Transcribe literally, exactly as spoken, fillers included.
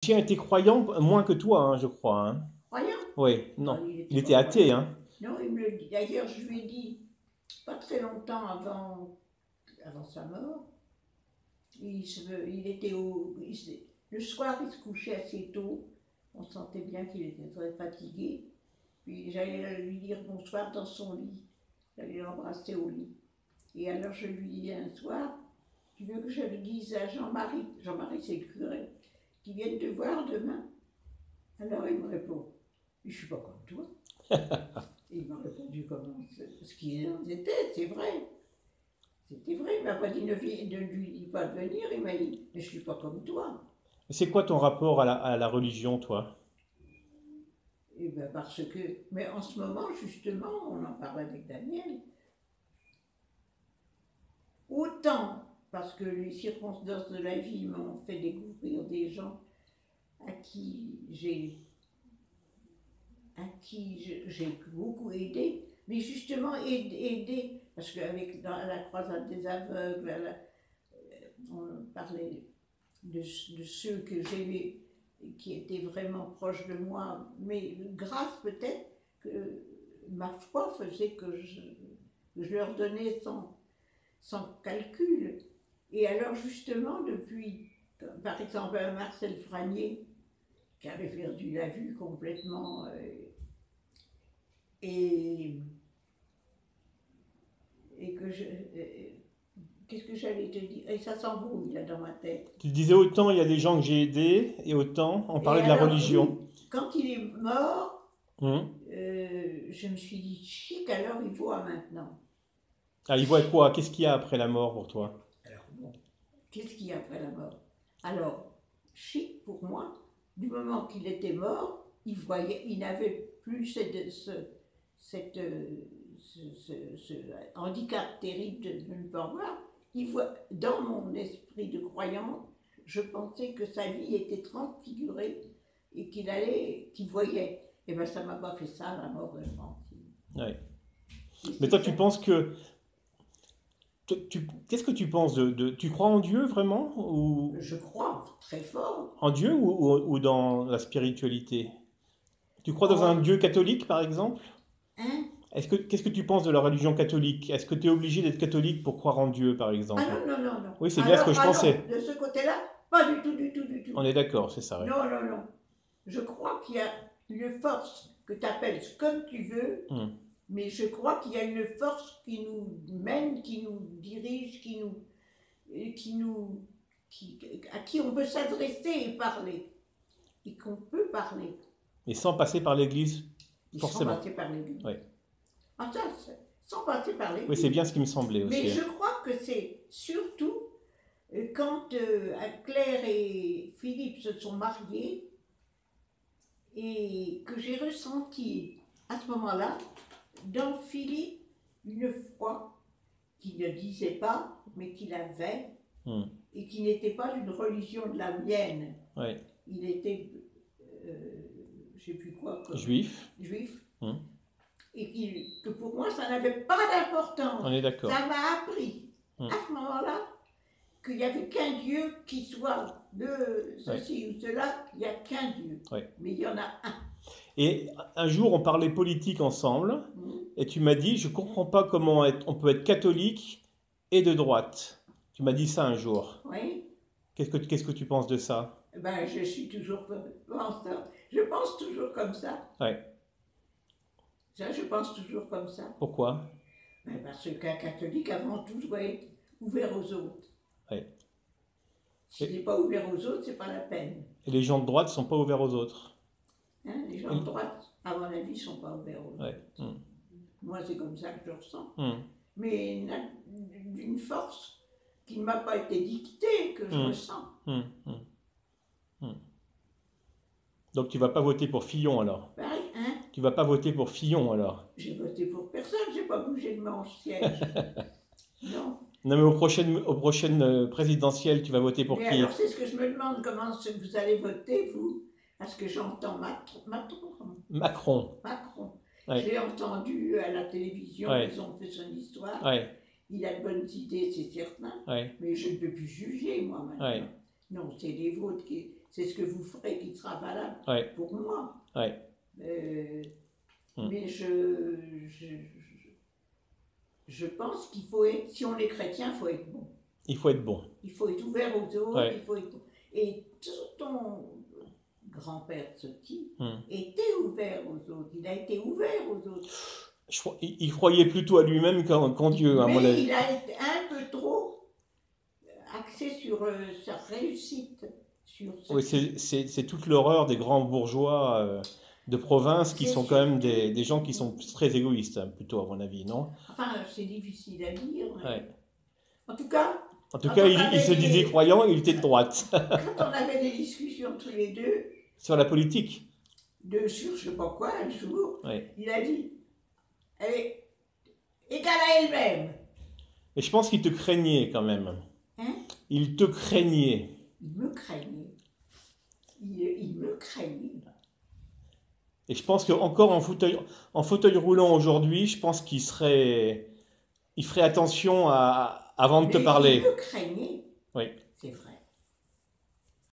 chien était croyant moins que toi, hein, je crois. Hein. Croyant? Oui, Ah, non. il Il n'était pas était athée, croyant. hein. Non, il me le dit. D'ailleurs, je lui ai dit, pas très longtemps avant, avant sa mort, il, se, il était au. Il se, le soir, il se couchait assez tôt. On sentait bien qu'il était très fatigué. Puis j'allais lui dire bonsoir dans son lit. J'allais l'embrasser au lit. Et alors je lui dis un soir, tu veux que je le dise à Jean-Marie, Jean-Marie c'est le curé, qui vienne te voir demain? Alors il me répond, je ne suis pas comme toi. Et il m'a répondu comment ce qu'il en était, c'est vrai. C'était vrai, il m'a pas dit ne, ne lui dis pas de venir, il m'a dit, mais je ne suis pas comme toi. C'est quoi ton rapport à la, à la religion, toi? Et bien parce que, mais en ce moment justement, on en parlait avec Daniel, autant parce que les circonstances de la vie m'ont fait découvrir des gens à qui j'ai à qui j'ai beaucoup aidé, mais justement aidé, parce qu'avec la croisade des aveugles, la, on parlait de, de ceux que j'ai qui étaient vraiment proches de moi, mais grâce peut-être que ma foi faisait que je, que je leur donnais sans, sans calcul. Et alors justement, depuis, par exemple, Marcel Franier, qui avait perdu la vue complètement, euh, et, et que je... Euh, qu'est-ce que j'allais te dire? Et ça s'embrouille là dans ma tête. Tu disais autant il y a des gens que j'ai aidés, et autant on Et parlait de la alors, religion. oui, quand il est mort, Hum. euh, je me suis dit, chic, alors il voit maintenant. Ah, il voit quoi? Qu'est-ce qu'il y a après la mort pour toi? Alors bon, qu'est-ce qu'il y a après la mort? Alors, chic pour moi, du moment qu'il était mort, il voyait, il n'avait plus cette, ce, cette, ce, ce, ce handicap terrible de, de ne pas voir. Il voit, dans mon esprit de croyant, je pensais que sa vie était transfigurée et qu'il allait, qu'il voyait. Et bien ça m'a pas fait ça, la mort de Francine. Ouais. Et Mais c'est toi, tu ça. penses que tu- tu- qu'est-ce que tu penses de, de- tu crois en Dieu vraiment ou Je crois très fort en Dieu ou, ou- ou dans la spiritualité? Tu crois dans un en... Dieu catholique par exemple? Hein? Est-ce que qu'est-ce que tu penses de la religion catholique? Est-ce que tu es obligé d'être catholique pour croire en Dieu par Ah exemple? non, non, non, non. Oui, c'est bien ce que Alors, je ah non, pensais. de ce côté-là, pas du tout, du tout, du On tout. est d'accord, c'est ça, ouais. Non, non, non. Je crois qu'il y a une force que tu appelles comme tu veux, Hmm. mais je crois qu'il y a une force qui nous mène, qui nous dirige, qui nous, qui nous, qui, à qui on peut s'adresser et parler, et qu'on peut parler, Et sans passer par l'Église, et sans forcément. passer par l'Église. Ouais. Ah ça, sans passer par Oui, c'est l'Église. bien ce qui me semblait Mais aussi. je Hein. crois que c'est surtout euh, quand euh, Claire et Philippe se sont mariés et que j'ai ressenti à ce moment-là, dans Philippe, une foi qu'il ne disait pas, mais qu'il avait, Hmm. et qui n'était pas une religion de la mienne. Ouais. Il était, euh, je ne sais plus quoi, comme Juif. juif, Hmm. et qui, que pour moi, ça n'avait pas d'importance. On est d'accord. Ça m'a appris, Hmm. à ce moment-là, qu'il n'y avait qu'un Dieu qui soit de ceci ouais. ou cela, il n'y a qu'un Dieu. Ouais. Mais il y en a un. Et un jour, on parlait politique ensemble, mmh. et tu m'as dit, je ne comprends pas comment être, on peut être catholique et de droite. Tu m'as dit ça un jour. Oui. Qu'est-ce que, qu'est-ce que tu penses de ça? Ben, je suis toujours comme ça. Je pense toujours comme ça. Ouais. Ça, je pense toujours comme ça. Pourquoi? Ben, parce qu'un catholique, avant tout, doit être ouvert aux autres. Ouais. S'il n'est pas ouvert aux autres, c'est pas la peine. Et les gens de droite ne sont pas ouverts aux autres. Hein, les gens et... de droite, à mon avis, ne sont pas ouverts aux ouais. autres. Mmh. Moi, c'est comme ça que je ressens. Mmh. Mais d'une force qui ne m'a pas été dictée, que je mmh. ressens. Mmh. Mmh. Donc tu vas pas voter pour Fillon alors? Pareil, hein? Tu vas pas voter pour Fillon alors? J'ai voté pour personne, j'ai pas bougé de mon siège. Non. Non mais aux prochaines, aux prochaines présidentielles, tu vas voter pour mais qui? Alors c'est ce que je me demande, comment vous allez voter, vous? Parce que j'entends Macron. Macron. Macron. Ouais. Je l'ai entendu à la télévision, ouais. Ils ont fait son histoire. Ouais. Il a de bonnes idées, c'est certain. Ouais. Mais je ne peux plus juger, moi, maintenant. Ouais. Non, c'est les vôtres qui... C'est ce que vous ferez qui sera valable Ouais. pour moi. Ouais. Euh, Mm. Mais je, je, je, je pense qu'il faut être, si on est chrétien, il faut être bon. Il faut être bon. Il faut être ouvert aux autres, Ouais. il faut être bon. Et tout ton grand-père Tsoki Mm. était ouvert aux autres, il a été ouvert aux autres. Je crois- il, il croyait plutôt à lui-même qu'en qu'en Dieu, à mon Mais avis. il a été un peu trop axé sur euh, sa réussite. Sur ce Oui, qui- c'est- c'est c'est toute l'horreur des grands bourgeois euh, de province qui C'est sont quand même surtout- des, des gens qui sont très égoïstes, hein, plutôt, à mon avis, non? Enfin, c'est difficile à dire. mais- Ouais. En tout cas, En tout Quand cas, on il, avait il se des- disait croyant, il était de droite. quand on avait des discussions tous les deux, Sur la politique. de sur je sais pas quoi, un jour, Ouais. il a dit, elle est égale à elle-même. Mais je pense qu'il te craignait quand même. Hein? Il te craignait. Il me craignait. Il, il me craignait. Et je pense qu'encore en fauteuil, en fauteuil roulant aujourd'hui, je pense qu'il serait, il ferait attention à, avant de te Mais parler. il me craignait. Oui. C'est vrai.